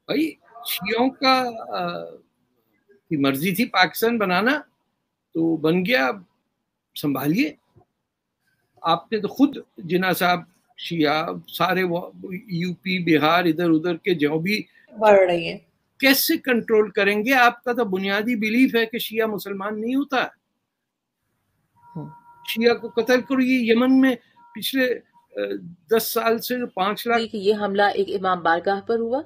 भाई शियों का की मर्जी थी पाकिस्तान बनाना, तो बन गया, संभालिए। आपने तो खुद जिन्ना साहब शिया सारे यूपी बिहार इधर उधर के जो भी बढ़ रही है, कैसे कंट्रोल करेंगे? आपका तो बुनियादी बिलीफ है कि शिया मुसलमान नहीं होता। शिया को कत्ल करो। ये यमन में पिछले 10 साल से 5 लाख। कि ये हमला एक इमाम बारगाह पर हुआ।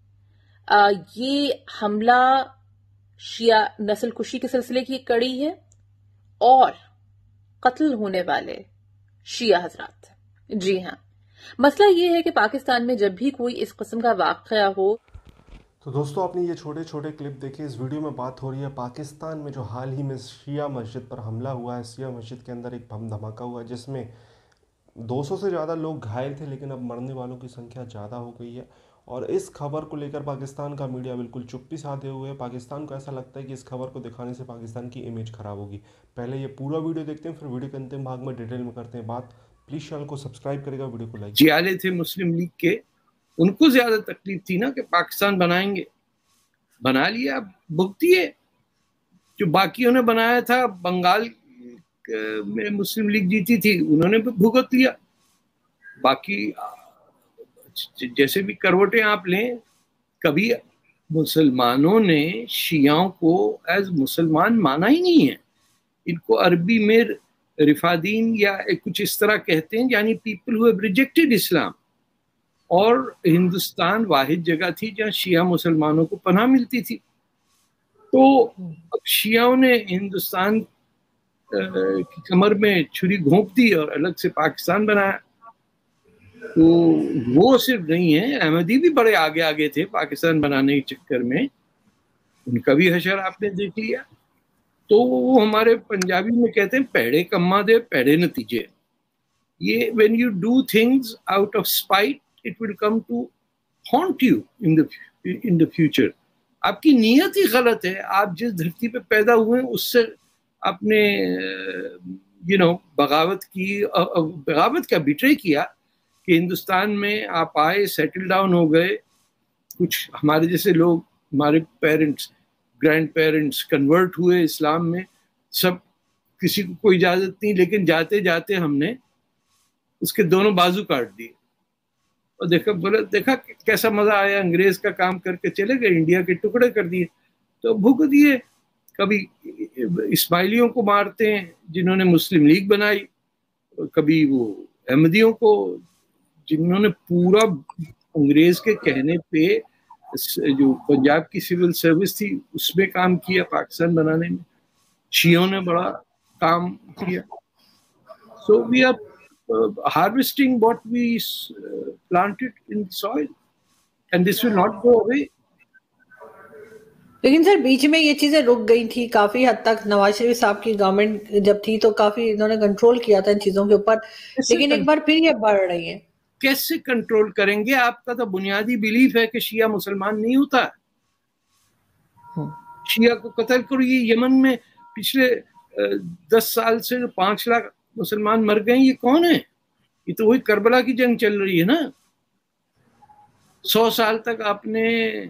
ये हमला शिया नस्ल कुशी के सिलसिले की कड़ी है और कत्ल होने वाले शिया हजरात। जी हाँ, मसला ये है कि पाकिस्तान में जब भी कोई इस किस्म का वाक़या हो। तो दोस्तों, आपने ये छोटे छोटे क्लिप देखे। इस वीडियो में बात हो रही है पाकिस्तान में जो हाल ही में शिया मस्जिद पर हमला हुआ है। शिया मस्जिद के अंदर एक बम धमाका हुआ है जिसमें 200 से ज़्यादा लोग घायल थे, लेकिन अब मरने वालों की संख्या ज़्यादा हो गई है। और इस खबर को लेकर पाकिस्तान का मीडिया बिल्कुल चुप्पी साधे हुए है। पाकिस्तान को ऐसा लगता है कि इस खबर को दिखाने से पाकिस्तान की इमेज ख़राब होगी। पहले ये पूरा वीडियो देखते हैं, फिर वीडियो के अंतिम भाग में डिटेल में करते हैं बात। प्लीज़ चैनल को सब्सक्राइब करेगा, वीडियो को लाइक। जियाले थे मुस्लिम लीग के, उनको ज़्यादा तकलीफ थी ना कि पाकिस्तान बनाएंगे। बना लिया, भुगतिए। जो बाकियों ने बनाया था, बंगाल में मुस्लिम लीग जीती थी, उन्होंने भी भुगत लिया। बाकी जैसे भी करवटें आप लें, कभी मुसलमानों ने शियाओं को एज मुसलमान माना ही नहीं है। इनको अरबी में रिफादीन या कुछ इस तरह कहते हैं, यानी पीपल हु हैव रिजेक्टेड इस्लाम। और हिंदुस्तान वाहिद जगह थी जहाँ शिया मुसलमानों को पनाह मिलती थी। तो अब शियाओं ने हिंदुस्तान की कमर में छुरी घोंप दी और अलग से पाकिस्तान बनाया। तो वो सिर्फ नहीं है, अहमदी भी बड़े आगे आगे थे पाकिस्तान बनाने के चक्कर में। उनका भी हशर आपने देख लिया। तो वो हमारे पंजाबी में कहते हैं पेड़े कम्मा दे पेड़े नतीजे। ये when you do things out of spite, it will come to haunt you in the future. आपकी नीयत ही गलत है। आप जिस धरती पे पैदा हुए उससे आपने बगावत की, बगावत का बिट्रे किया कि हिंदुस्तान में आप आए, सेटल डाउन हो गए। कुछ हमारे जैसे लोग, हमारे पेरेंट्स, ग्रैंड पेरेंट्स कन्वर्ट हुए इस्लाम में। सब, किसी को कोई इजाज़त नहीं, लेकिन जाते जाते हमने उसके दोनों बाजू काट दिए। और देखा कैसा मज़ा आया। अंग्रेज़ का काम करके चले गए, इंडिया के टुकड़े कर दिए। तो भुग दिए। कभी इस्माइलियों को मारते हैं जिन्होंने मुस्लिम लीग बनाई, कभी वो अहमदियों को जिन्होंने पूरा अंग्रेज के कहने पे जो पंजाब की सिविल सर्विस थी उसमें काम किया पाकिस्तान बनाने में। शियों ने बड़ा काम किया। So we are harvesting what we planted in the soil and this will not go away. लेकिन सर बीच में ये चीजें रुक गई थी काफी हद तक। नवाज शरीफ साहब की गवर्नमेंट जब थी तो काफी इन्होंने कंट्रोल किया था इन चीजों के ऊपर, लेकिन एक बार फिर ये बढ़ रही है। कैसे कंट्रोल करेंगे? आपका तो बुनियादी बिलीफ है कि शिया मुसलमान नहीं होता। शिया को कत्ल करो। ये यमन में पिछले 10 साल से 5 लाख मुसलमान मर गए। ये कौन है? ये तो वही करबला की जंग चल रही है ना। 100 साल तक आपने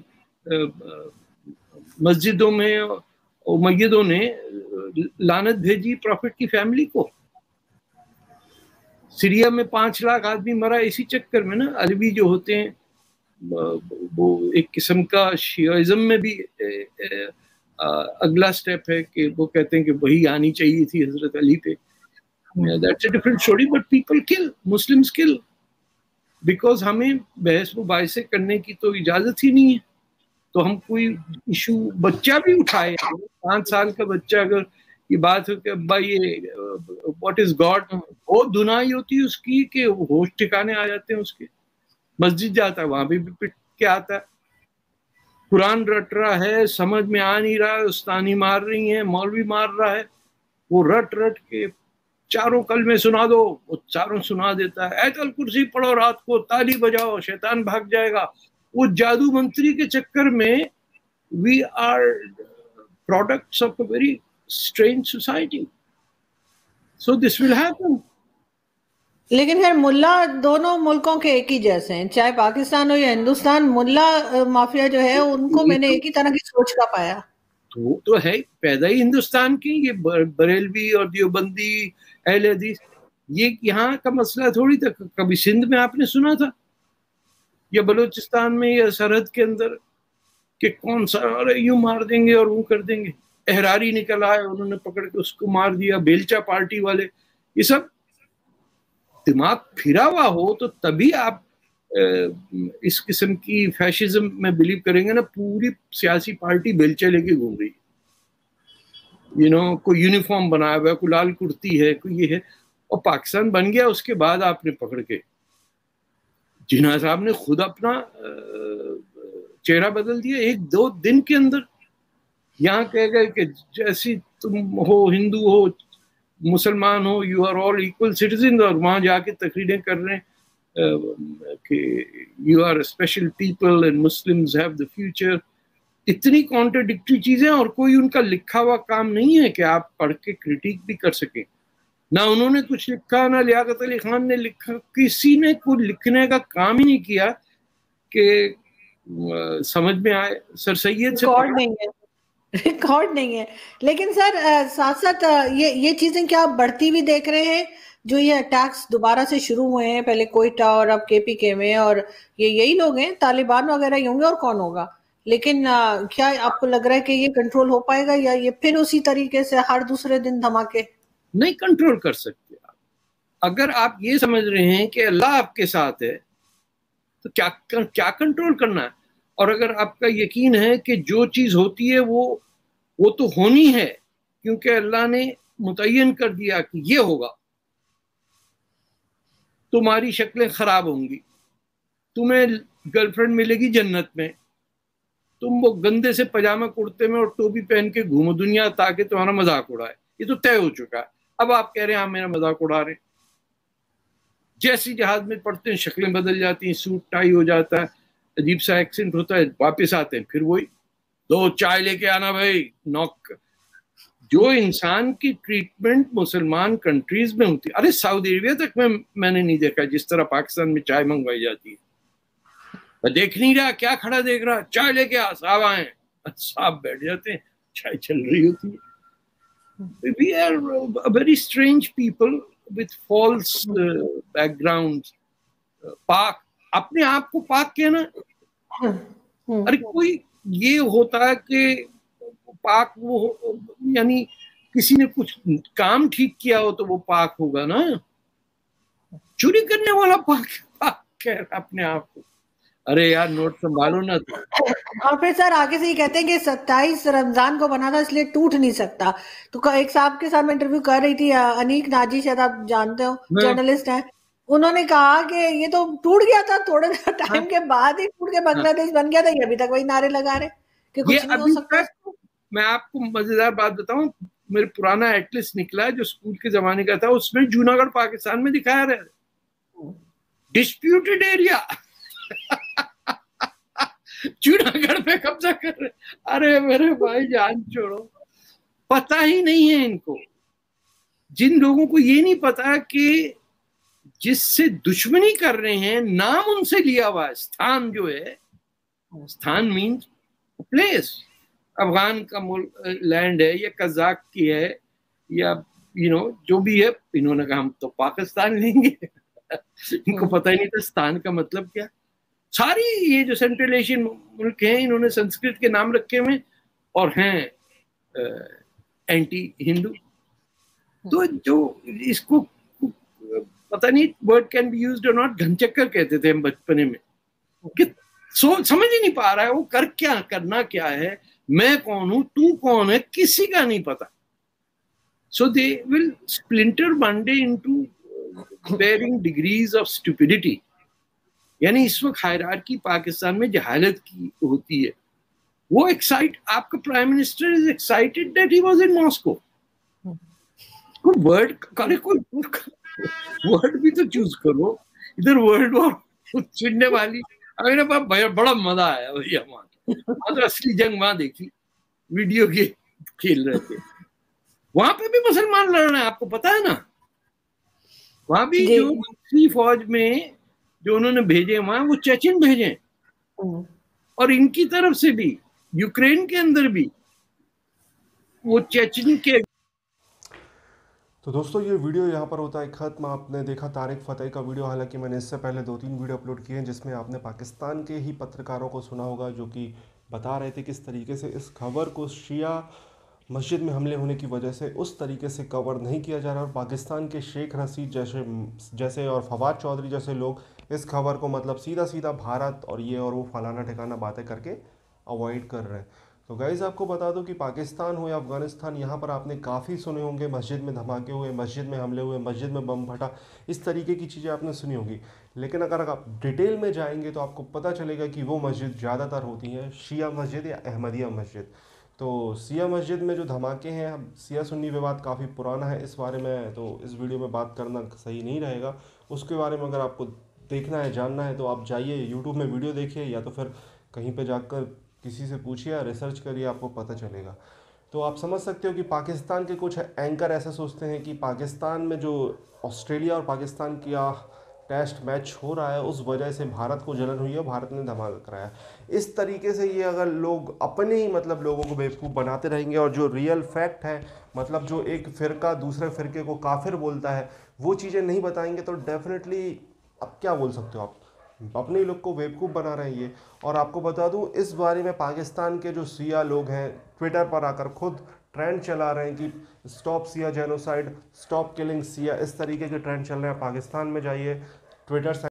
मस्जिदों में और मस्जिदों ने लानत भेजी प्रॉफिट की फैमिली को। सीरिया में 5 लाख आदमी मरा इसी चक्कर में ना। अलवी जो होते हैं वो एक किस्म का शियाइज्म में भी अगला स्टेप है कि वो कहते हैं कि वही आनी चाहिए थी हजरत अली पे। That's a different story, but people kill, Muslims kill, because हमें बहस मुबाहिसे करने की तो इजाजत ही नहीं है। तो हम कोई इशू, बच्चा भी उठाए, 5 साल का बच्चा अगर ये बात हो कि अब्बा ये व्हाट इज गॉड, वो धुनाई होती है उसकी कि होश ठिकाने आ जाते हैं उसके। मस्जिद जाता है वहां भी पिट के आता है। कुरान रट रहा है, समझ में आ नहीं रहा है, उस्तानी मार रही है, मौलवी मार रहा है, वो रट रट के चारों कलमे सुना दो, वो चारों सुना देता है। आयतल कुर्सी पढ़ो रात को, ताली बजाओ, शैतान भाग जाएगा। वो जादू मंत्री के चक्कर में we are products of a very strange society. So this will happen. لیکن خیر ملا دونوں ملکوں کے ایک ہی جیسے ہیں، چاہے پاکستان ہو یا ہندوستان، ملا مافیا جو ہے ان کو میں نے ایک ہی طرح کی سوچ کا پایا. تو ہے پیدا ہی ہندوستان کی، یہ بریلوی اور دیوبندی اہل حدیث، یہ یہاں کا مسئلہ تھوڑی تھا. کبھی سندھ میں آپ نے سنا تھا یا بلوچستان میں یا سرحد کے اندر کہ کون سا ارے یوں مار دیں گے اور وہ کر دیں گے؟ احراری نکل آئے، انہوں نے پکڑ کے اس کو مار دیا، بیلچا پارٹی والے. یہ سب دماغ پھرا ہوا ہو تو تبھی آپ اس قسم کی فیشزم میں بلیو کریں گے نا. پوری سیاسی پارٹی بیلچے لے کے گھوم رہی، کوئی یونیفارم بنایا ہوا ہے، کوئی لال کرتی ہے، کوئی یہ ہے. اور پاکستان بن گیا اس کے بعد آپ نے پکڑ کے جناح صاحب نے خود اپنا چہرہ بدل دیا 1-2 دن کے اندر. یہاں کہہ گئے کہ جیسی تم ہو، ہندو ہو مسلمان ہو، you are all equal citizen, اور وہاں جا کے تقریریں کر رہے ہیں کہ you are special people and Muslims have the future. اتنی کانٹرڈکٹری چیزیں، اور کوئی ان کا لکھا ہوا کام نہیں ہے کہ آپ پڑھ کے کرٹیک بھی کر سکیں. نہ انہوں نے کچھ لکھا، نہ لیاقت علی خان نے لکھا، کسی نے کچھ لکھنے کا کام ہی نہیں کیا کہ سمجھ میں آئے. سر سید سے ریکارڈ نہیں ہے. لیکن سر ساتھ ساتھ یہ چیزیں کیا آپ بڑھتی ہوئی دیکھ رہے ہیں؟ جو یہ اٹیکس دوبارہ سے شروع ہوئے ہیں، پہلے کوئٹہ اور اب KPK میں، اور یہی لوگ ہیں، طالبان وغیرہ ہی ہوں گے، اور کون ہوگا. لیکن کیا آپ کو لگ رہا ہے کہ یہ کنٹرول ہو پائے گا، یا یہ پھر اسی طریقے سے ہر دوسرے دن دھماکے؟ نہیں کنٹرول کر سکتے آپ. اگر آپ یہ سمجھ رہے ہیں کہ اللہ آپ کے ساتھ ہے تو کیا کنٹرول کرنا ہے؟ اور اگر آپ کا یقین ہے کہ جو چیز ہوتی ہے وہ تو ہونی ہے کیونکہ اللہ نے متعین کر دیا کہ یہ ہوگا، تمہاری شکلیں خراب ہوں گی، تمہیں گرل فرینڈ ملے گی جنت میں، تم وہ گندے سے پاجامہ کرتے میں اور ٹوپی پہن کے گھومو دنیا تاکہ تمہارا مذاق اڑائے. یہ تو طے ہو چکا ہے. اب آپ کہہ رہے ہیں آپ میرا مذاق اڑا رہے ہیں. جیسی جہاز میں پڑھتے ہیں شکلیں بدل جاتی ہیں، سوٹ ٹائی ہو جاتا ہے، عجیب سا ایکسنٹ ہوتا ہے، واپس آتے ہیں پھر وہی 2 چائے لے کے آنا بھائی نوک. جو انسان کی ٹریٹمنٹ مسلمان کنٹریز میں ہوتی ہے، ارے سعودی عربیہ تک میں نے نہیں دیکھا جس طرح پاکستان میں چائے منگوائی جاتی ہے. دیکھ نہیں رہا، کیا کھڑا دیکھ رہا، چائے لے کے صاحب آئے، صاحب بیٹھ جاتے ہیں، چائے چل رہی ہوتی ہے. We are a very strange people with false backgrounds. پاک، اپنے آپ کو پاک کہنا، ارے کوئی یہ ہوتا ہے کہ پاک وہ یعنی کسی نے کچھ کام ٹھیک کیا ہو تو وہ پاک ہوگا نا. چوری کرنے والا پاک کہہ رہا اپنے آپ کو. ارے یار نوٹ سنبھالو نا. اور پھر سر آگے سے یہ کہتے ہیں کہ 27 رمضان کو بنا تھا اس لیے ٹوٹ نہیں سکتا. تو ایک صاحب کے ساتھ میں انٹرویو کر رہی تھی، انیک ناجی، شاید آپ جانتے ہو، جرنلسٹ ہیں. انہوں نے کہا کہ یہ تو ٹوٹ گیا تھا، تھوڑے ٹائم کے بعد ہی ٹوٹ کے بنگلہ دیش بن گیا تھا. یہ ابھی تک وہی نعرے لگا رہے کہ کچھ نہیں ہو سکتا. میں آپ کو مزیدار بات بتاؤں، میرے پرانا ایٹلس نکلا جو اسکول کے زمانے کا تھا، اس میں جوناگڑھ پاکستان میں دکھایا رہا ڈسپیوٹڈ ایریا. جوناگڑھ میں قبضہ کر رہے. ارے میرے بھائی جان چھوڑو، پتہ ہی نہیں ہے ان کو. جن لوگوں کو یہ نہیں پتا کہ جس سے دشمنی کر رہے ہیں نام ان سے لیا ہوا ہے. استھان جو ہے، استھان مینز پلیس. افغان کا لینڈ ہے یا قزاق کی ہے یا جو بھی ہے، انہوں نے کہا ہم تو پاکستان لیں گے. ان کو پتہ ہی نہیں تھا استھان کا مطلب کیا. ساری یہ جو سینٹرل ایشین ملک ہیں انہوں نے سنسکرت کے نام رکھے ہوئے اور ہیں اینٹی ہندو. تو جو اس کو پتہ نہیں word can be used or not, گھن چکر کہتے تھے ہم بچپنے میں، کہ سمجھ ہی نہیں پا رہا ہے وہ کرنا کیا ہے. میں کون ہوں، تو کون ہے، کسی کا نہیں پتا. So they will splinter one day into varying degrees of stupidity. یعنی اس وقت ہائرارکی پاکستان میں جہالت کی ہوتی ہے. وہ آپ کا prime minister is excited that he was in Moscow. کوئی ورڈ بھی تو چوز کرو. ادھر ورلڈ وار چننے والی بڑا مزہ آیا بھیا وہاں. اصلی جنگ وہاں دیکھی، ویڈیو کھیل رہے تھے. وہاں پہ بھی مسلمان لڑ رہے ہیں، آپ کو پتا ہے نا. वहां भी जी। जो दूसरी फौज में जो उन्होंने भेजे वहां वो चेचन भेजे, और इनकी तरफ से भी यूक्रेन के अंदर भी वो चेचन के। तो दोस्तों ये वीडियो यहाँ पर होता है ख़त्म। आपने देखा तारिक फ़तेही का वीडियो, हालांकि मैंने इससे पहले 2-3 वीडियो अपलोड किए हैं जिसमें आपने पाकिस्तान के ही पत्रकारों को सुना होगा जो कि बता रहे थे किस तरीके से इस खबर को शिया मस्जिद में हमले होने की वजह से उस तरीके से कवर नहीं किया जा रहा, और पाकिस्तान के शेख रशीद जैसे और फवाद चौधरी जैसे लोग इस खबर को मतलब सीधा सीधा भारत और ये और वो फलाना ठिकाना बातें करके अवॉइड कर रहे हैं। तो गाइज़ आपको बता दूं कि पाकिस्तान हो या अफ़गानिस्तान, यहाँ पर आपने काफ़ी सुने होंगे मस्जिद में धमाके हुए, मस्जिद में हमले हुए, मस्जिद में बम फटा, इस तरीके की चीज़ें आपने सुनी होगी। लेकिन अगर आप डिटेल में जाएंगे तो आपको पता चलेगा कि वो मस्जिद ज़्यादातर होती हैं शिया मस्जिद या अहमदिया मस्जिद। तो शिया मस्जिद में जो धमाके हैं, अब शिया सुन्नी विवाद काफ़ी पुराना है, इस बारे में तो इस वीडियो में बात करना सही नहीं रहेगा। उसके बारे में अगर आपको देखना है, जानना है, तो आप जाइए यूट्यूब में वीडियो देखिए या तो फिर कहीं पे जाकर किसी से पूछिए या रिसर्च करिए, आपको पता चलेगा। तो आप समझ सकते हो कि पाकिस्तान के कुछ एंकर ऐसा सोचते हैं कि पाकिस्तान में जो ऑस्ट्रेलिया और पाकिस्तान का टेस्ट मैच हो रहा है उस वजह से भारत को जलन हुई है, भारत ने धमाका कराया। इस तरीके से ये अगर लोग अपने ही मतलब लोगों को बेवकूफ़ बनाते रहेंगे और जो रियल फैक्ट है, मतलब जो एक फ़िरका दूसरे फ़िरके को काफिर बोलता है, वो चीज़ें नहीं बताएंगे तो डेफिनेटली अब क्या बोल सकते हो आप, अपने ही लोग को बेवकूफ़ बना रहे हैं ये। और आपको बता दूं इस बारे में पाकिस्तान के जो सिया लोग हैं ट्विटर पर आकर खुद ट्रेंड चला रहे हैं कि stop Shia genocide, stop killing Shia, इस तरीके के ट्रेंड चल रहे हैं। पाकिस्तान में जाइए ट्विटर